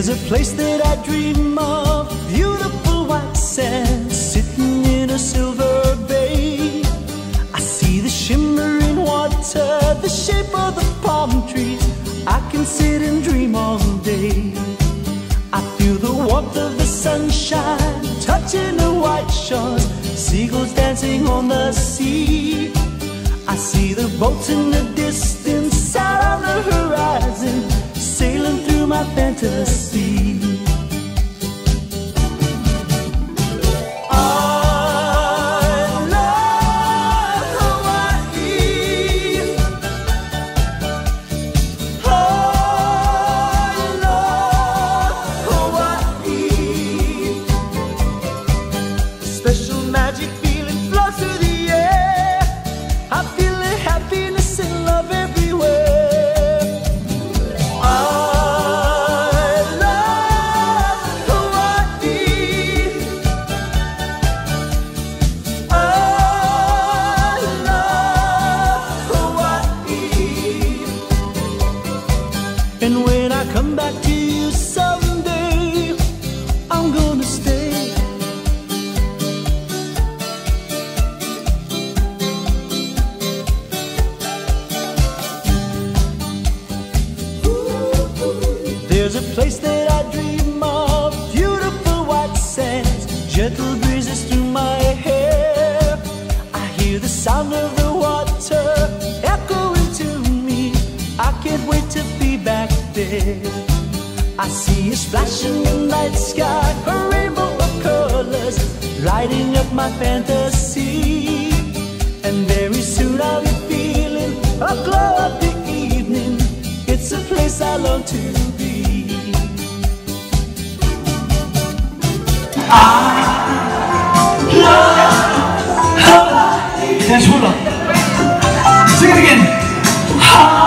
There's a place that I dream of, beautiful white sand, sitting in a silver bay. I see the shimmering water, the shape of the palm trees. I can sit and dream all day. I feel the warmth of the sunshine, touching the white shores, seagulls dancing on the sea. I see the boats in the distance, out on the horizon, sailing through my fantasy. I love Hawaii. I love Hawaii. Special magic feeling flows through the air. I feel the happiness and love everywhere. And when I come back to you someday, I'm gonna stay. There's a place that I dream of, beautiful white sands, gentle breezes through my hair. I hear the sound of the water echoing to me. I can't wait to be back there. I see a splashing in the night sky, a rainbow of colors lighting up my fantasy. And very soon I'll be feeling a glow of the evening. It's a place I long to be. I love Hawaii. Dance with them. Sing it again.